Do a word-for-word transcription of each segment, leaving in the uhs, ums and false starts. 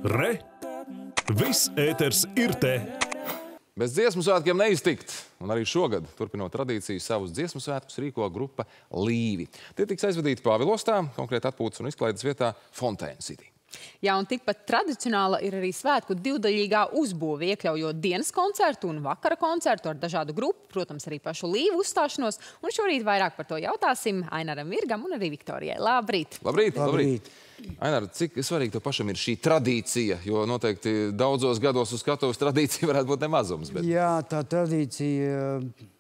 Re! Viss ēters ir te! Bez dziesmu svētkiem neiztikt. Un arī šogad, turpinot tradīciju, savus dziesmu svētkus rīko grupa Līvi. Tie tiks aizvadīti Pāvilostā, konkrēti atpūtas un izklaides vietā Fontēna City. Jā, un tikpat tradicionāla ir arī svētku divdaļīgā uzbūve, iekļaujot dienas koncertu un vakara koncertu ar dažādu grupu, protams, arī pašu Līvu uzstāšanos. Un šorīt vairāk par to jautāsim Ainaram Virgam un arī Viktorijai. Labrīt! Labrīt! Labrīt! Ainar, cik svarīgi tev pašam ir šī tradīcija? Jo noteikti daudzos gados uz skatuves tradīcija varētu būt nemazums. Bet... Jā, tā tradīcija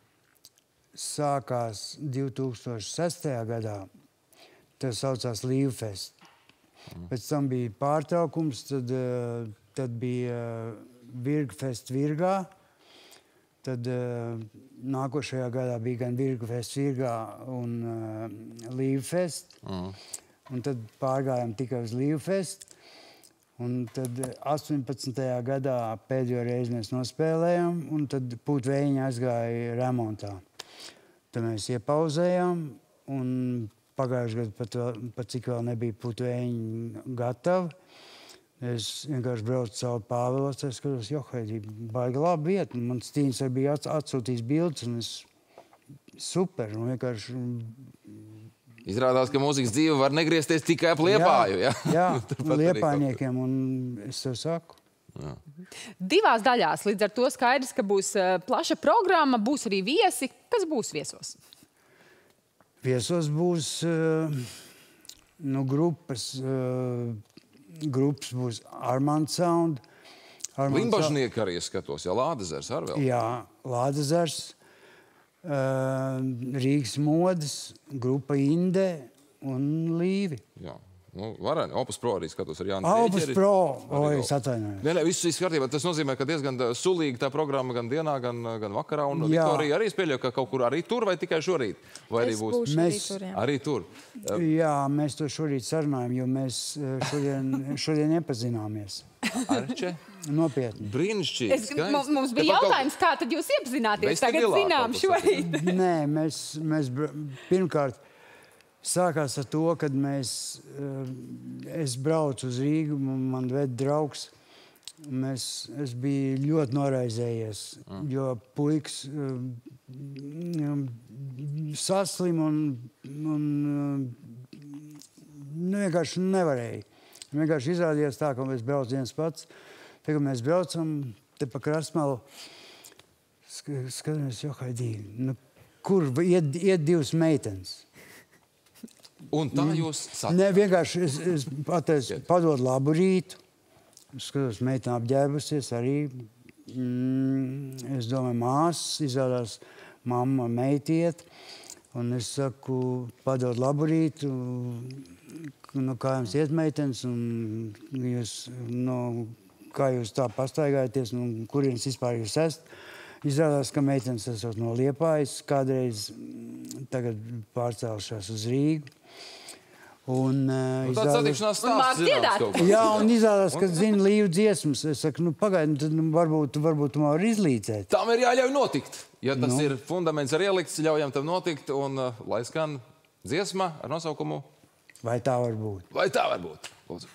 sākās divi tūkstoši sestajā gadā. Tas saucās Līvfest. Mm. Pēc tam bija pārtraukums, tad, tad bija Virgfest Virgā. Tad nākošajā gadā bija gan Virgfest Virgā un Līvfest. Mm. Un tad pārgājām tikai uz Līvfest. Un tad astoņpadsmitajā gadā pēdējo reizi mēs nospēlējām, un tad Pūtvējiņi aizgāja remontā. Tad mēs iepauzējām, un pagājuši gadu pat, pat cik vēl nebija Pūtvējiņi gatavi. Es vienkārši braucu cauri Pāvilos, es skatos, johaidī, baigi labi vieta. Man Stīns arī bija atsūtījis bildes, un es super, un vienkārši... Izrādās, ka mūzikas dzīve var negriezties tikai ap Liepāju, ja? Jā, jā Liepājniekiem, un es tev saku. Jā. Divās daļās, līdz ar to skaidrs, ka būs plaša programma, būs arī viesi. Kas būs viesos? Viesos būs, nu, grupas, grupas būs Armand Sound. Limbažnieki arī skatos, jā, Lādezers ar vēl? Jā, Lādezers. Rīgas modes, grupa Inde un Līvi. Jā, nu, varēni. Opus Pro arī skatos ar Jānis Opus Rīķeri. Pro, oi, es atvainojos. Nē, nē, viss kārtībā. Tas nozīmē, ka diezgan sulīga tā programma gan dienā, gan, gan vakarā. Un Viktorija arī spēļo, ka kaut kur arī tur vai tikai šorīt? Vai arī es būs... būšu mēs... arī tur, jā. Arī tur. Jā, mēs to šorīt sarunājam, jo mēs šodien, šodien iepazināmies. Arče? Nopietni. Brīnišķīgi, skaisti. Mums bija jautājums, kā tad jūs iepazināties? Tagad zinām šorīt. Nē, mēs, mēs pirmkārt sākās ar to, kad mēs, es braucu uz Rīgu, man ved draugs. Mēs, es biju ļoti noraizējies, mm. jo puikas saslim un, un nu, vienkārši nevarēja. Vienkārši izrādījās tā, ka mēs brauc viens pats. Tagad mēs braucam te pa Krasmalu, skatāmies, johaidī, nu, kur iet, iet divas meitenes. Un tā jūs saka? Nē, vienkārši es, es pateicu, padod labu rītu. Skatos, meitene apģērbusies arī. Mm, es domāju, māsas, izrādās mamma meitiet. Un es saku, padod labu rītu. Nu, kā jums iet meitenes, un jūs, nu, kā jūs tā pastaigājaties, un kurienes vispār jūs esat. Izrādās, ka meitenes esot no Liepājas, kādreiz tagad pārcēlušās uz Rīgu. Un, uh, un tāds satikšanās stāsts zināms kaut ko. Jā, un izrādās, ka zina Līvu dziesmas. Es saku, nu, pagaidi, tad nu, varbūt, varbūt tu man var izlīdzēt. Tam ir jāļauj notikt. Ja tas Nu. ir fundaments ar ielikts, ļaujam tam notikt, un uh, lai skan dziesma ar nosaukumu Vai tā var būt? Vai tā var būt? Lūdzu.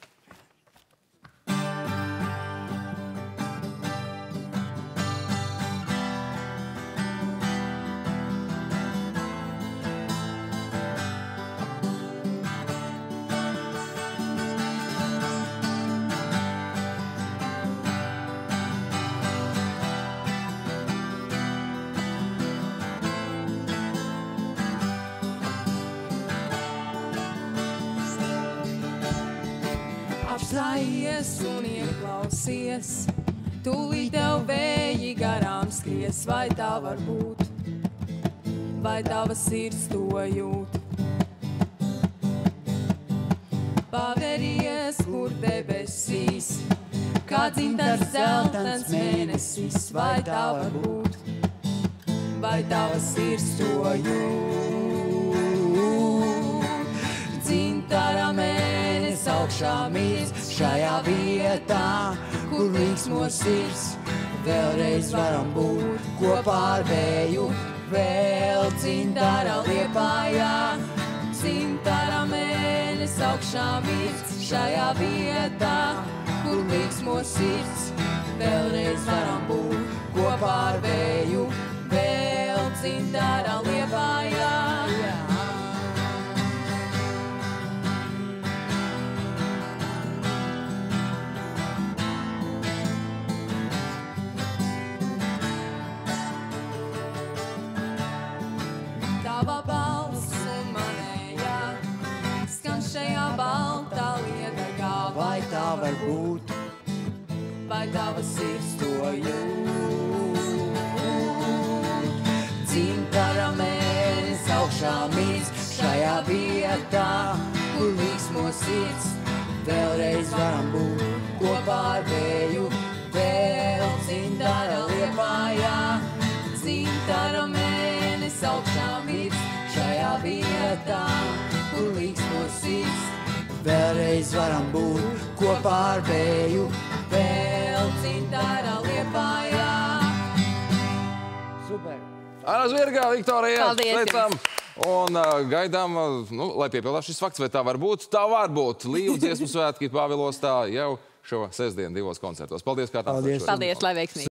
Apstājies un ieklausies, tūlīt tev vēji garām skries, vai tā var būt, vai tava sirds to jūt. Paveries, kur debesīs, kā dzintars zeltens mēnesis, vai tā var būt, vai tava sirds to jūt. Dzintara mēnesis augšā mīts šajā vietā, kur līksmo sirds. Vēlreiz varam būt kopā ar vēju, vēl dzintara Liepājā. Dzintara mēnesis augšā mīts šajā vietā, un līksmo sirds. Vēlreiz varam būt kopā ar vēju, vēl dzintara Liepājā. Tava balss un manējā skan šajā baltā liedagā. Vai tā var būt? Vai tava sirds to jūt? Dzintara mēnesis augšā mīts šajā vietā, kur līksmo sirds. Vēlreiz varam būt kopā ar vēju, vēl dzintara Liepājā. Dzintara mēnesis augšā mīts šajā vietā, kur līksmo sirds. Vēlreiz varam būt kopā ar vēju, vēl dzintara Liepājā. Super! Aina Zvirgā, Viktorija, Paldies sveicam! Un uh, gaidām, uh, nu, lai piepildās šis fakts, vai tā var būt? Tā var būt. Līvu dziesmu svētki Pāvilostā jau šo sestdienu divos koncertos. Paldies, kā tā. Paldies. Paldies, lai veiksmīgi!